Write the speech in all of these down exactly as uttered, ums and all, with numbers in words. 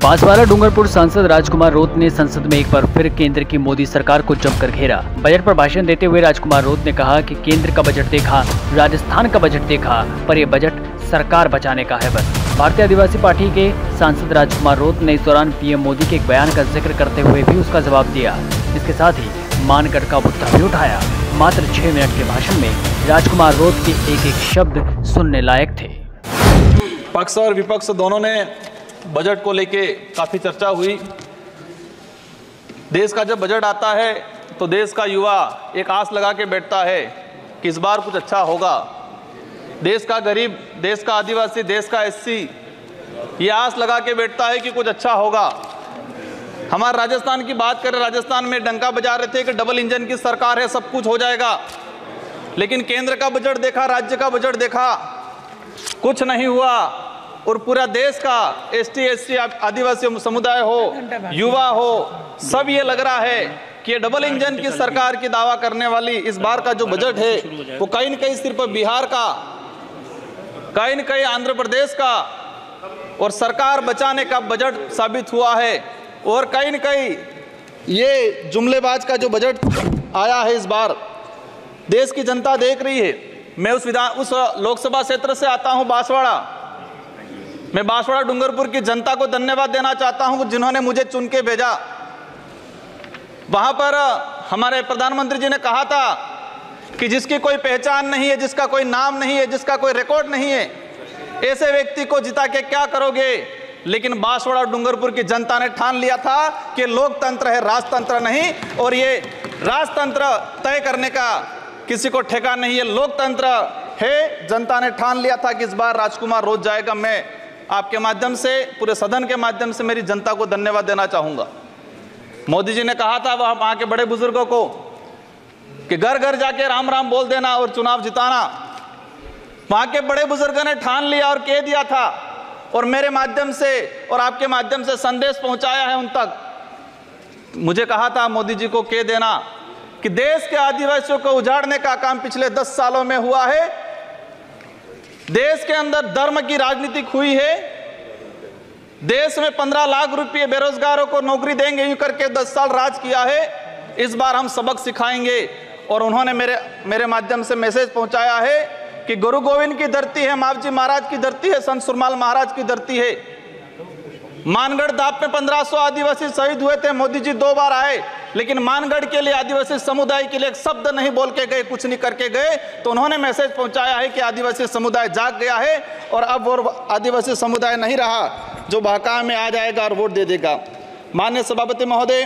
बांसवाड़ा डूंगरपुर सांसद राजकुमार रोत ने संसद में एक बार फिर केंद्र की मोदी सरकार को जमकर घेरा। बजट पर भाषण देते हुए राजकुमार रोत ने कहा कि केंद्र का बजट देखा, राजस्थान का बजट देखा, पर ये बजट सरकार बचाने का है बस। भारतीय आदिवासी पार्टी के सांसद राजकुमार रोत ने इस दौरान पीएम मोदी के एक बयान का जिक्र करते हुए भी उसका जवाब दिया। इसके साथ ही मानगढ़ का मुद्दा भी उठाया। मात्र छह मिनट के भाषण में राजकुमार रोत के एक एक शब्द सुनने लायक थे। पक्ष और विपक्ष दोनों ने बजट को लेके काफ़ी चर्चा हुई। देश का जब बजट आता है तो देश का युवा एक आस लगा के बैठता है कि इस बार कुछ अच्छा होगा। देश का गरीब, देश का आदिवासी, देश का एससी ये आस लगा के बैठता है कि कुछ अच्छा होगा। हमारे राजस्थान की बात करें, राजस्थान में डंका बजा रहे थे कि डबल इंजन की सरकार है, सब कुछ हो जाएगा। लेकिन केंद्र का बजट देखा, राज्य का बजट देखा, कुछ नहीं हुआ। और पूरा देश का एसटी एससी आदिवासी समुदाय हो, युवा हो, सब ये लग रहा है कि डबल इंजन की सरकार की दावा करने वाली इस बार का जो बजट है वो कहीं न कहीं सिर्फ बिहार का, कहीं न कहीं आंध्र प्रदेश का और सरकार बचाने का बजट साबित हुआ है। और कहीं न कहीं ये जुमलेबाज का जो बजट आया है इस बार, देश की जनता देख रही है। मैं उस विधान उस लोकसभा क्षेत्र से आता हूं, बांसवाड़ा। मैं बांसवाड़ा डूंगरपुर की जनता को धन्यवाद देना चाहता हूं जिन्होंने मुझे चुन के भेजा। वहां पर हमारे प्रधानमंत्री जी ने कहा था कि जिसकी कोई पहचान नहीं है, जिसका कोई नाम नहीं है, जिसका कोई रिकॉर्ड नहीं है, ऐसे व्यक्ति को जिता के क्या करोगे। लेकिन बांसवाड़ा डूंगरपुर की जनता ने ठान लिया था कि लोकतंत्र है, राजतंत्र नहीं। और ये राजतंत्र तय करने का किसी को ठेका नहीं है, लोकतंत्र है। जनता ने ठान लिया था कि इस बार राजकुमार रोत जाएगा। मैं आपके माध्यम से, पूरे सदन के माध्यम से मेरी जनता को धन्यवाद देना चाहूंगा। मोदी जी ने कहा था वह वहां के बड़े बुजुर्गों को कि घर घर जाके राम राम बोल देना और चुनाव जिताना। वहां के बड़े बुजुर्गों ने ठान लिया और कह दिया था, और मेरे माध्यम से और आपके माध्यम से संदेश पहुंचाया है उन तक। मुझे कहा था मोदी जी को कह देना कि देश के आदिवासियों को उजाड़ने का काम पिछले दस सालों में हुआ है। देश के अंदर धर्म की राजनीति हुई है। देश में पंद्रह लाख रुपए बेरोजगारों को नौकरी देंगे यूं करके दस साल राज किया है। इस बार हम सबक सिखाएंगे। और उन्होंने मेरे मेरे माध्यम से मैसेज पहुंचाया है कि गुरु गोविंद की धरती है, मावजी महाराज की धरती है, संत सुरमाल महाराज की धरती है। मानगढ़ दाप में पंद्रह सौ आदिवासी शहीद हुए थे। मोदी जी दो बार आए, लेकिन मानगढ़ के लिए, आदिवासी समुदाय के लिए एक शब्द नहीं बोल के गए, कुछ नहीं करके गए। तो उन्होंने मैसेज पहुंचाया है कि आदिवासी समुदाय जाग गया है और अब वो आदिवासी समुदाय नहीं रहा जो बहका में आ जाएगा और वोट दे देगा। माननीय सभापति महोदय,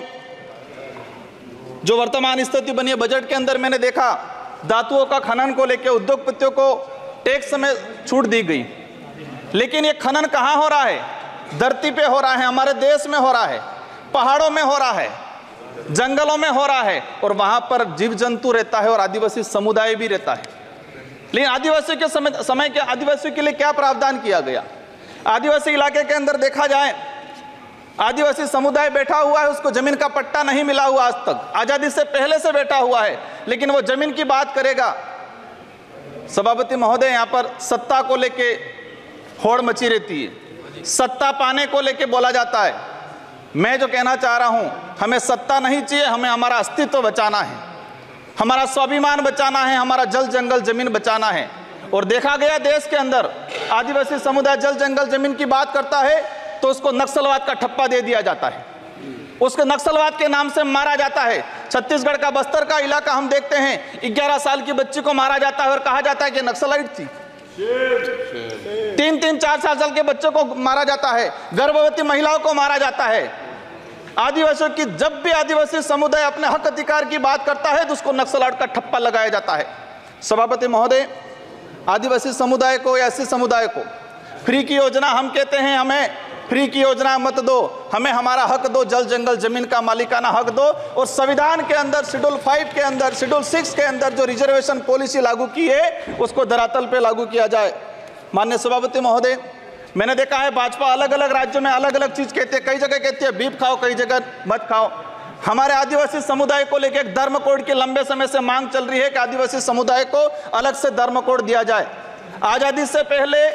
जो वर्तमान स्थिति बनी है बजट के अंदर, मैंने देखा धातुओं का खनन को लेकर उद्योगपतियों को टैक्स में छूट दी गई। लेकिन ये खनन कहाँ हो रहा है? धरती पे हो रहा है, हमारे देश में हो रहा है, पहाड़ों में हो रहा है, जंगलों में हो रहा है। और वहां पर जीव जंतु रहता है और आदिवासी समुदाय भी रहता है। लेकिन आदिवासी के समय समय के आदिवासियों के लिए क्या प्रावधान किया गया? आदिवासी इलाके के अंदर देखा जाए, आदिवासी समुदाय बैठा हुआ है, उसको जमीन का पट्टा नहीं मिला हुआ आज तक, आजादी से पहले से बैठा हुआ है। लेकिन वो जमीन की बात करेगा। सभापति महोदय, यहाँ पर सत्ता को लेके होड़ मची रहती है, सत्ता पाने को लेके बोला जाता है। मैं जो कहना चाह रहा हूं, हमें सत्ता नहीं चाहिए, हमें हमारा अस्तित्व बचाना है, हमारा स्वाभिमान बचाना है, हमारा जल जंगल जमीन बचाना है। और देखा गया देश के अंदर आदिवासी समुदाय जल जंगल जमीन की बात करता है तो उसको नक्सलवाद का ठप्पा दे दिया जाता है, उसको नक्सलवाद के नाम से मारा जाता है। छत्तीसगढ़ का बस्तर का इलाका हम देखते हैं, ग्यारह साल की बच्ची को मारा जाता है और कहा जाता है कि नक्सलाइट थी। तीन तीन चार चार साल के बच्चों को मारा जाता है, गर्भवती महिलाओं को मारा जाता है। आदिवासियों की, जब भी आदिवासी समुदाय अपने हक अधिकार की बात करता है तो उसको नक्सलाइट का ठप्पा लगाया जाता है। सभापति महोदय, आदिवासी समुदाय को या एससी समुदाय को फ्री की योजना, हम कहते हैं हमें फ्री की योजना मत दो, हमें हमारा हक दो, जल जंगल जमीन का मालिकाना हक दो। और संविधान के अंदर शेड्यूल फाइव के अंदर, शेड्यूल सिक्स के अंदर जो रिजर्वेशन पॉलिसी लागू की है उसको धरातल पे लागू किया जाए। माननीय सभापति महोदय, मैंने देखा है भाजपा अलग अलग राज्यों में अलग अलग चीज कहती है, कई जगह कहती है बीफ खाओ, कई जगह मत खाओ। हमारे आदिवासी समुदाय को लेकर एक धर्म कोड की लंबे समय से मांग चल रही है कि आदिवासी समुदाय को अलग से धर्म कोड दिया जाए। आजादी से पहले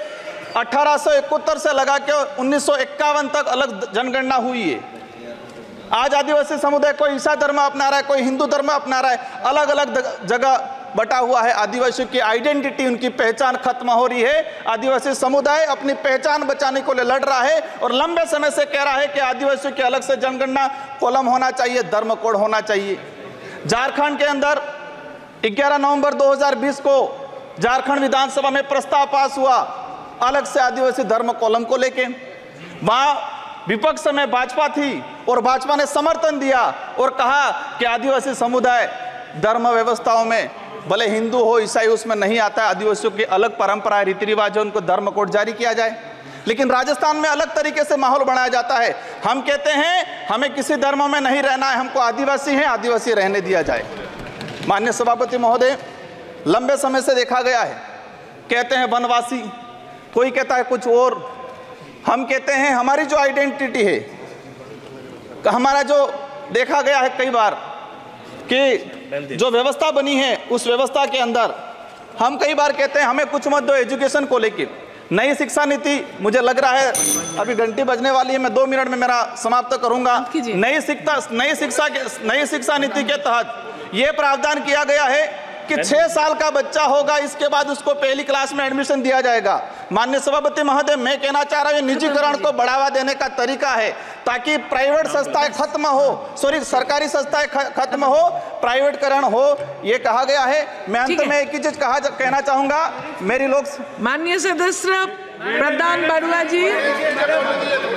अठारह सौ इकहत्तर से लगा के उन्नीस सौ इक्यावन तक अलग जनगणना हुई है। आज आदिवासी समुदाय कोई ईसाई धर्म अपना रहा है, कोई हिंदू धर्म अपना रहा है, अलग अलग जगह बटा हुआ है। आदिवासियों की आइडेंटिटी, उनकी पहचान खत्म हो रही है। आदिवासी समुदाय अपनी पहचान बचाने को लिए लड़ रहा है और लंबे समय से कह रहा है कि आदिवासियों की अलग से जनगणना कॉलम होना चाहिए, धर्म कोड होना चाहिए। झारखंड के अंदर ग्यारह नवंबर दो हज़ार बीस को झारखंड विधानसभा में प्रस्ताव पास हुआ अलग से आदिवासी धर्म कॉलम को लेके। वहां विपक्ष में भाजपा थी और भाजपा ने समर्थन दिया और कहा कि आदिवासी समुदाय धर्म व्यवस्थाओं में भले हिंदू हो ईसाई उसमें नहीं आता है, आदिवासियों की अलग परंपराएं रीति रिवाज है, उनको धर्म कोड जारी किया जाए। लेकिन राजस्थान में अलग तरीके से माहौल बनाया जाता है। हम कहते हैं हमें किसी धर्म में नहीं रहना है, हमको आदिवासी हैं, आदिवासी रहने दिया जाए। माननीय सभापति महोदय, लंबे समय से देखा गया है, कहते हैं वनवासी, कोई कहता है कुछ और। हम कहते हैं हमारी जो आइडेंटिटी है, हमारा जो देखा गया है कई बार कि जो व्यवस्था बनी है उस व्यवस्था के अंदर हम कई बार कहते हैं हमें कुछ मत दो एजुकेशन को लेकर। नई शिक्षा नीति, मुझे लग रहा है अभी घंटी बजने वाली है, मैं दो मिनट में मेरा समाप्त करूंगा। नई शिक्षा नई शिक्षा के नई शिक्षा नीति के तहत यह प्रावधान किया गया है कि छह साल का बच्चा होगा, इसके बाद उसको पहली क्लास में एडमिशन दिया जाएगा। माननीय सभापति महोदय, मैं कहना चाह रहा हूं निजीकरण को बढ़ावा देने का तरीका है ताकि प्राइवेट संस्थाएं खत्म हो, सॉरी सरकारी संस्थाएं खत्म हो, प्राइवेटकरण हो, ये कहा गया है। मैं अंत में एक ही चीज कहा कहना चाहूंगा, मेरी लोग माननीय सदस्य प्रधान बरुआ जी।